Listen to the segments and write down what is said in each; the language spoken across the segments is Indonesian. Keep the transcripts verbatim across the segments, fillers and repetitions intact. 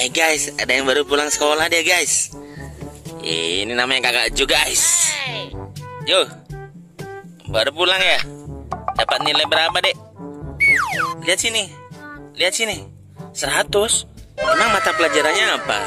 Eh guys, ada yang baru pulang sekolah deh guys. Ini namanya kakak Jo guys. Jo, baru pulang ya? Dapat nilai berapa dek? Lihat sini, lihat sini, seratus. Emang mata pelajarannya apa?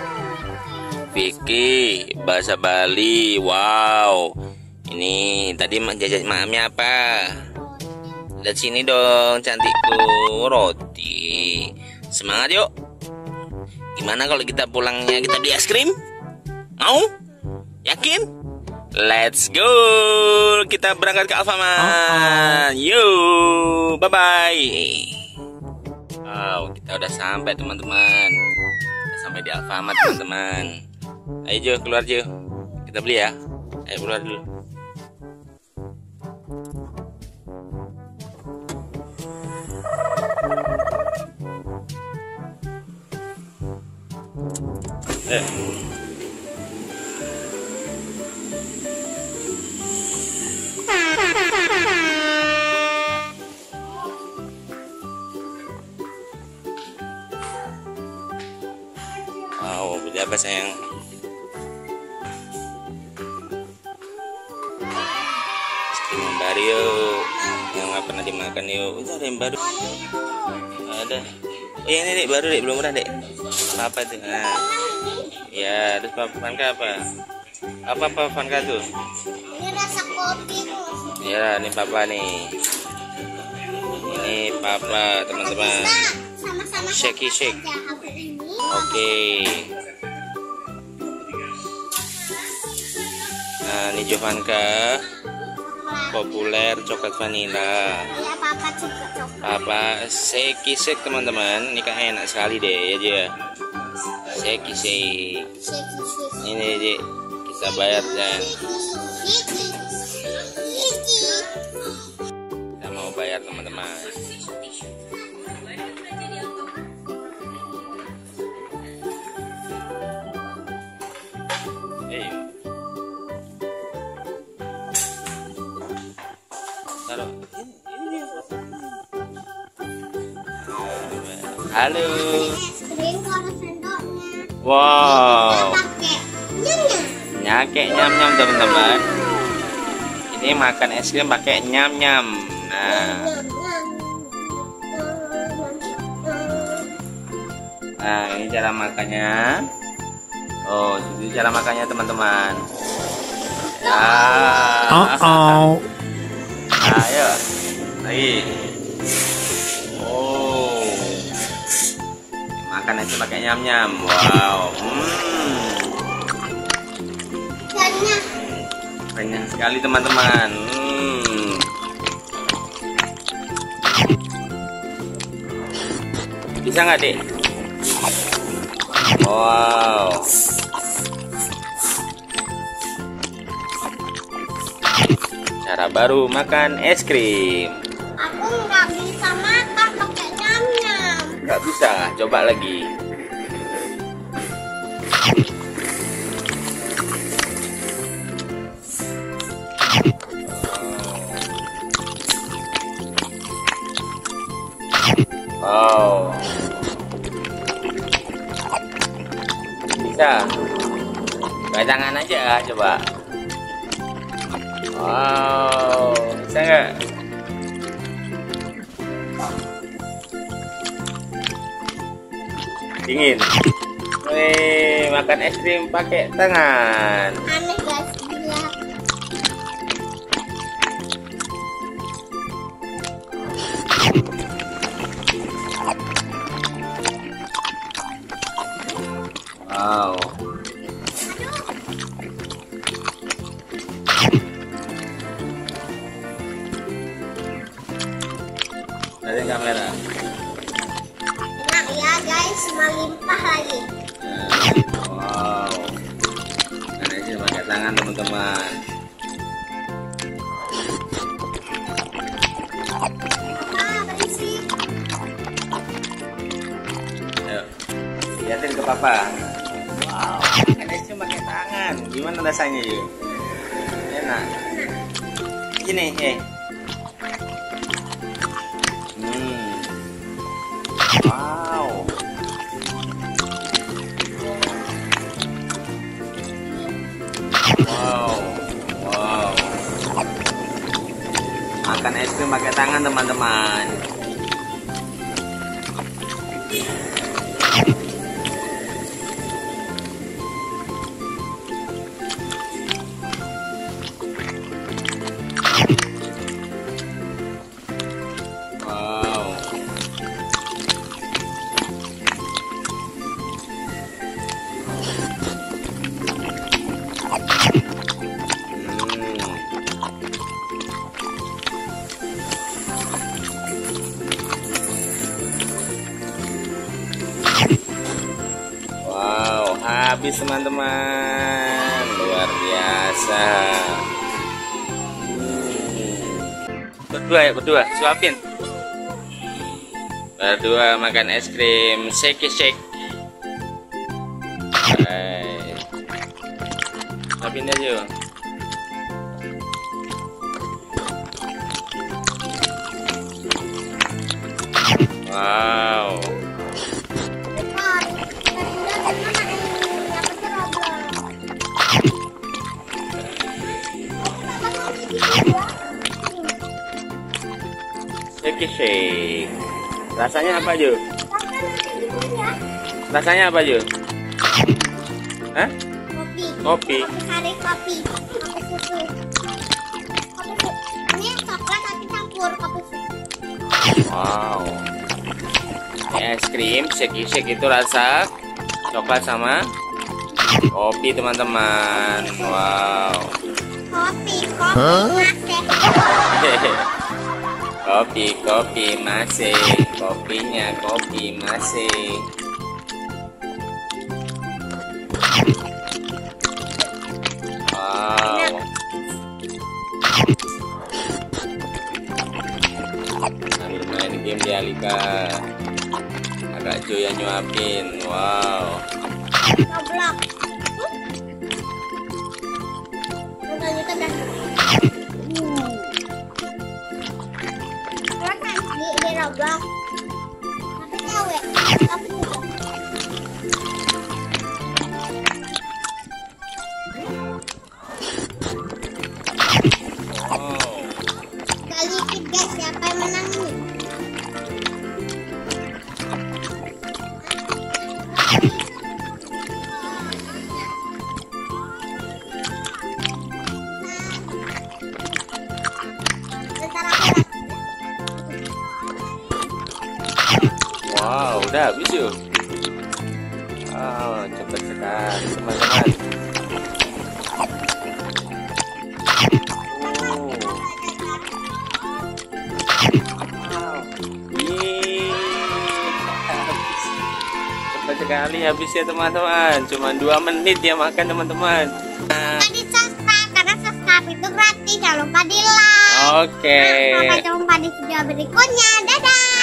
Fikih, bahasa Bali. Wow. Ini tadi jajan mamnya apa? Lihat sini dong cantikku, roti. Semangat yuk. Gimana kalau kita pulangnya kita beli es krim? Mau? Yakin? Let's go. Kita berangkat ke Alfamart. Yuk, bye bye. Wow, kita udah sampai teman-teman. Kita sampai di Alfamart teman-teman. Ayo Jo, keluar Jo. Kita beli ya. Ayo keluar dulu. Eh. Wow, beli apa sayang? Es krim yang baru yuk, yang nggak pernah dimakan yuk. Itu ada yang baru. Ada. Eh ini dek baru dek, belum pernah dek. Apa itu? Nah. Ya, terus Vanka apa? Apa apa Vanka tuh? Ini rasa kopi tuh. Ya, ini papa nih. Ini papa teman-teman. Sama-sama Shake shake. aku ini. Oke. Nah, ini Jovanka. Populer coklat vanila. Ya, papa juga coklat. Papa shake shake teman-teman. Ini kan enak sekali deh ya dia. Shake shake. Shake, shake. Ini deh kita bayar dan kita mau bayar teman-teman. Hey. Taruh. Halo. Wow. Nyakek nyam-nyam teman-teman. Ini makan es krim pakai nyam-nyam. Nah. Nah, ini cara makannya. Oh, ini cara makannya teman-teman. Ah. Uh-oh. Ayo. Lagi. Oh. Makan es krim pakai nyam-nyam. Wow. Hmm. Banyak sekali teman-teman. Hmm. Bisa nggak dek? Wow. Cara baru makan es krim. Aku nggak bisa makan pakai nyam-nyam. Nggak bisa. Coba lagi. Wow. Bisa. Pakai tangan aja coba. Wow, bisa nggak? Dingin. Wih, makan es krim pakai tangan. Aneh guys, gila. Wow. Ada kamera. Enak ya guys, melimpah lagi. Wow. Nah, ini pakai tangan teman-teman. Ah, berisik. Ayo, lihatin ke papa. Wow, ini cuma pakai tangan. Gimana rasanya yuk? Enak. Gini, eh. Hmm. Wow. makan es krim pakai tangan teman-teman. Wow. Wow, habis teman-teman, luar biasa. Hmm. Berdua ya, berdua, suapin. Berdua makan es krim, shake shake. Hai. Suapin aja. Wow. Shake shake. Rasanya apa, Ju? Rasanya apa, Ju? Hah? Kopi. Kopi. Kopi sari kopi. Kopi susu. Kopi susu. Ini coklat tapi campur kopi susu. Wow. Ini es krim shake shake itu rasa coklat sama kopi teman-teman. Wow. Kopi, kopi masih. Kopi, kopi masih. Kopinya kopi masih. Wow. Sambil main game di Alika. Agak Jo yang nyuapin. Wow. Roblox. Udah gitu dah. Terus di, di Roblox. Tapi cewek. Tapi juga. Wow. Kali ini guys, siapa yang menang nih? Bentar aku lihat. Wow, udah habis yuk. Wow, cepet sekali teman-teman. Oh. Wow. Ih, habis. Cepet sekali habis ya teman-teman. Cuma dua menit ya makan teman-teman. Nah, Lupa di subscribe karena subscribe itu gratis. Jangan lupa di like. oke. Sampai jumpa di video berikutnya. Dadah.